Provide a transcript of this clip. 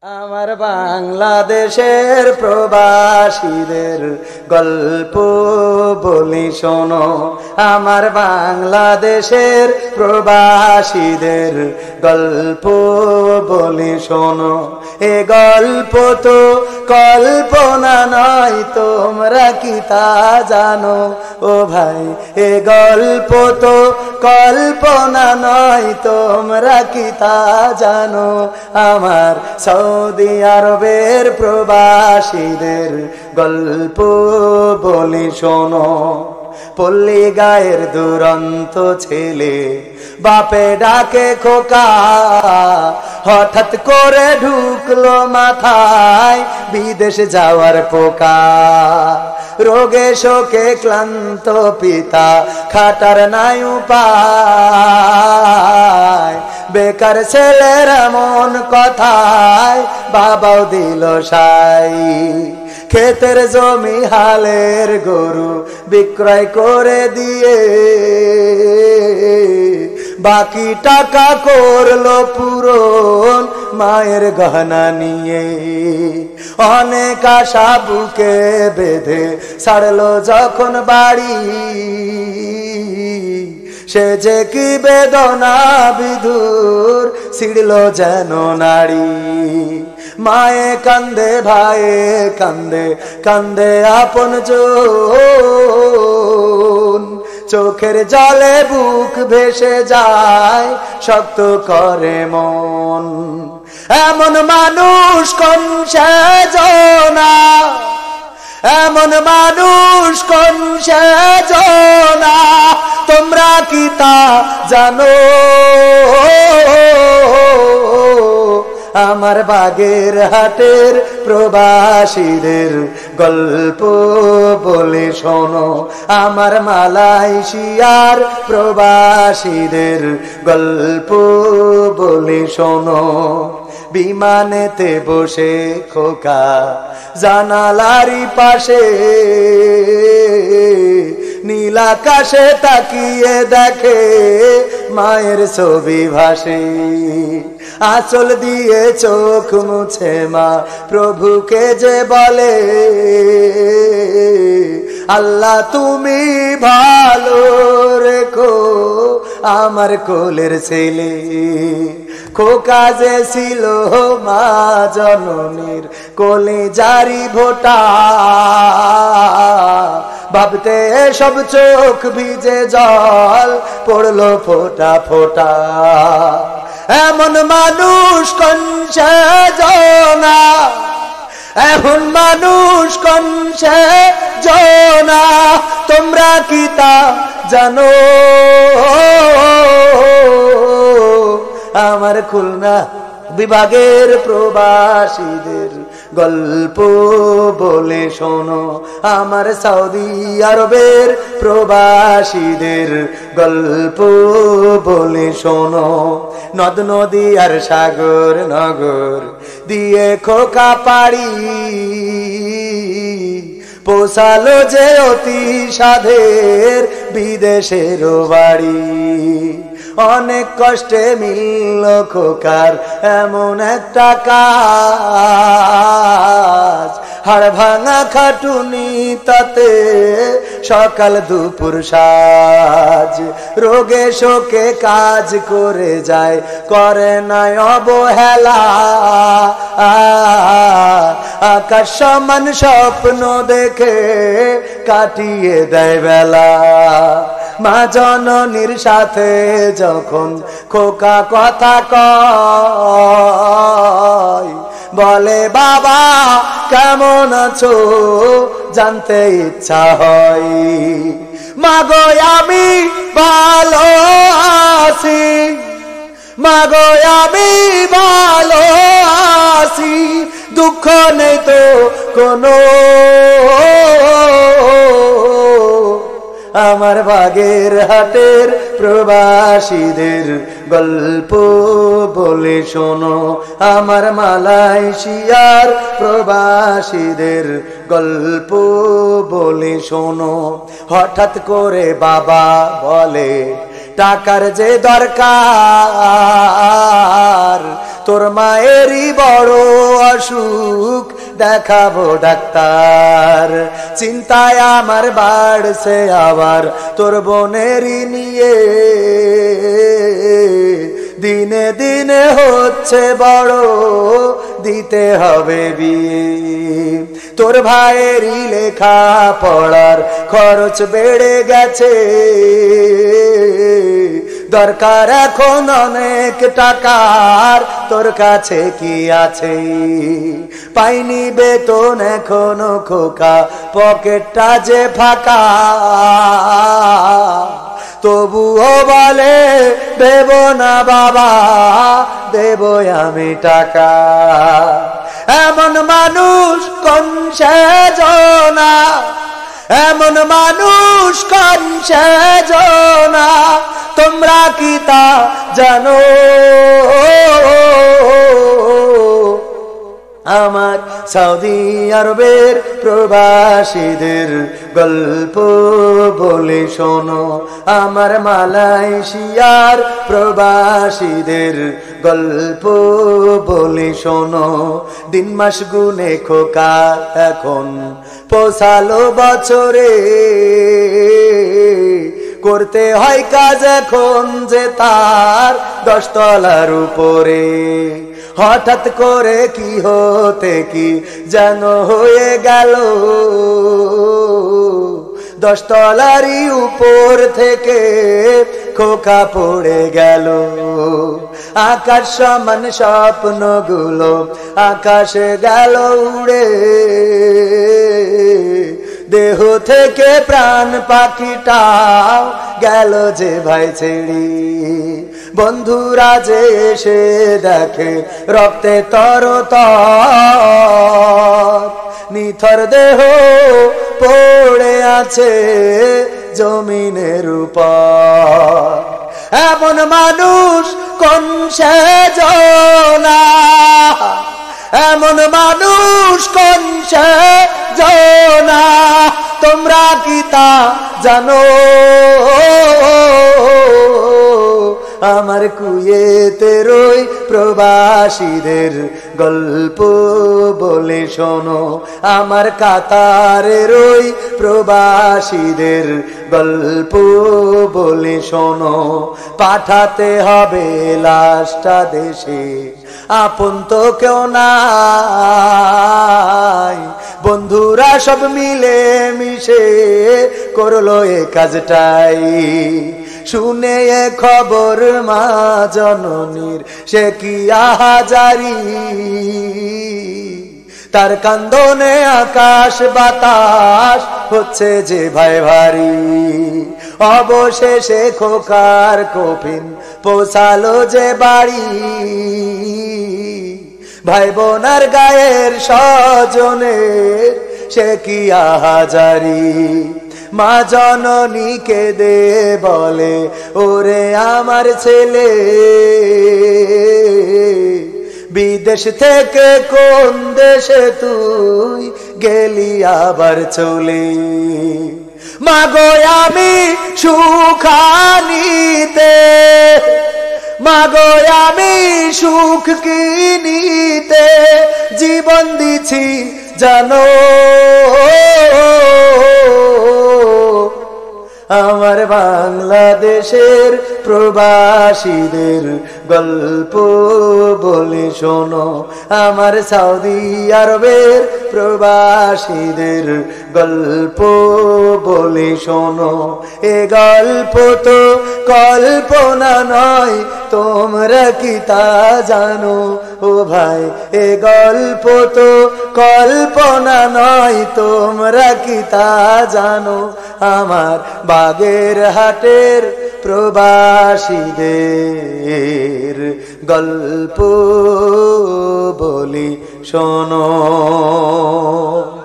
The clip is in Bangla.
আমার বাংলাদেশের প্রবাসীদের গল্প বলি শোনো। আমার বাংলাদেশের প্রবাসীদের গল্প বলি শোনো। এ গল্প তো কল্পনা নয়, তোমরা কি তা জানো? ও ভাই, এ গল্প তো কল্পনা নয়, তোমরা কি তা জানো? আমার সৌদি আরবের প্রবাসীদের গল্প বলি শোনো। পল্লী গায়ের দুরন্ত ছেলে বাপে ডাকে খোকা, হঠাৎ করে ঢুকলো মাথায় বিদেশ যাওয়ার পোকা। রোগে শোকে ক্লান্ত পিতা খাটার নাই উপায়, বেকার ছেলের এমন কথায় বাবাও দিল সাই। ক্ষেতের জমি হালের গরু বিক্রয় করে দিয়ে বাকি টাকা করলো পূরণ মায়ের গহনা নিয়ে। অনেক আশা বুকে বেঁধে ছাড়লো যখন বাড়ি, সে যে কি বেদনা বিধুর ছিড়ল যেন নারী। মায়ে কান্দে, ভাইয়ে কান্দে, কান্দে আপন জন, চোখের জলে বুক ভেসে যায়, শক্ত করে মন। এমন মানুষ কোন সেজনা, এমন মানুষ কোন সেজনা, তোমরা কি তা জানো? আমার বাগের হাটের প্রবাসীদের গল্প বলে শোনো। আমার মালয়েশিয়ার প্রবাসীদের গল্প বলে শোনো। বিমানেতে বসে খোকা জানালারি পাশে নীল আকাশে তাকিয়ে দেখে মায়ের ছবি ভাসে। আঁচল দিয়ে চোখ মুছে মা প্রভুকে যে বলে, আল্লাহ তুমি ভালো রেখো আমার কোলের ছেলে। খোকা যে ছিল মা জননীর কোলে জারি ভোটা, ভাবতে সব চোখ ভিজে জল পড়লো ফোটা ফোটা। এমন মানুষ কোন সেজনা, এমন মানুষ কোন সেজনা, তোমরা কি তা জানো? আমার খুলনা বিভাগের প্রবাসীদের গল্প বলে শোনো। আমার সৌদি আরবের প্রবাসীদের গল্প বলে শোনো। নদ নদী আর সাগর নগর দিয়ে খোকা পাড়ি পোষালো যে অতি সাধের বিদেশের বাড়ি। অনেক কষ্টে মিলল খোকার এমন একটা কাজ, হাড় ভাঙা খাটুনি তাতে সকাল দুপুর সাজ। রোগে শোকে কাজ করে যায়, করে নাই অবহেলা। আকাশ সমান স্বপ্ন দেখে কাটিয়ে দেয় বেলা। মা জননীর সাথে যখন খোকা কথা কয়, বলে বাবা কেমন আছো জানতে ইচ্ছা হয়। মাগো আমি ভালো আছি, মাগো আমি ভালো আছি, দুঃখ নেই তো কোনো। আমার বাগের হাটের প্রবাসীদের গল্প বলে শোনো। আমার মালয়েশিয়ার প্রবাসীদের গল্প বলে শোনো। হঠাৎ করে বাবা বলে, টাকার যে দরকার তোর মায়েরই বড় অসুখ দেখাবো ডাক্তার। চিন্তায় আমার বাড়ছে আবার তোর বোনেরই নিয়ে, দিনে দিনে হচ্ছে বড়, দিতে হবে বিয়ে। তোর ভাইয়েরই লেখা পড়ার খরচ বেড়ে গেছে, দরকার এখন অনেক টাকার, তোর কাছে কি আছে? পাইনি বেতন এখনো খোকা, পকেটটা যে ফাঁকা, তবুও বলে দেব না বাবা, দেব আমি টাকা। এমন মানুষ কোন সেজনা, এমন মানুষ কোন সেজনা, তোমরা কি তা জানো? আমার সৌদি আরবের প্রবাসীদের গল্প বলে শোনো, আমার মালয়েশিয়ার প্রবাসীদের গল্প বলে শোনো। দিন মাস গুনে খোকা এখন পৌঁছালো বছরে, করতে হয় কাজ এখন যে তার 10 তলার উপরে। হঠাৎ করে কি হতে কি যেন হয়ে গেল, 10 তলারই উপর থেকে খোকা পড়ে গেল। আকাশ সমান স্বপ্নগুলো আকাশে গেল উড়ে, দেহ থেকে প্রাণ পাখিটাও গেল যে ভাই ছেড়ে। বন্ধুরা যে এসে দেখে রক্তে তরতর, নিথর দেহ পড়ে আছে জমিনের উপর। এমন মানুষ কোন সেজনা, এমন মানুষ কোন সেজনা, তোমরা কি তা জানো? আমার কুয়েতের ওই প্রবাসীদের গল্প বলে শোনো, আমার কাতারের ওই প্রবাসীদের গল্প বলে শোনো। পাঠাতে হবে লাশটা দেশে, আপন তো কেউ নাই, বন্ধুরা সব মিলে মিশে করলো এ কাজটাই। শুনে এ খবর মা জননীর সে কি আহাজারি, তার কান্দনে আকাশ বাতাস হচ্ছে যে ভাই ভারী। অবশেষে খোকার কফিন পৌঁছালো যে বাড়ি, ভাই বোনার গায়ের স্বজনের সে কি আহাজারি। মা জননী কেঁদে বলে ওরে আমার ছেলে, বিদেশ থেকে কোন দেশে তুই গেলি আবার চলে। মাগো আমি সুখানিতে, মাগো আমি সুখ কিনিতে জীবন দিছি জানো। আমার বাংলাদেশের প্রবাসীদের গল্প বলে শোনো, আমার সৌদি আরবের প্রবাসীদের গল্প বলে শোনো। এ গল্প তো কল্পনা নয়, তোমরা কি তা জানো? ও ভাই এ গল্প তো কল্পনা নয়, তোমরা কি তা জানো? আমার বাগেরহাটের প্রবাসীদের গল্প বলি শোনো।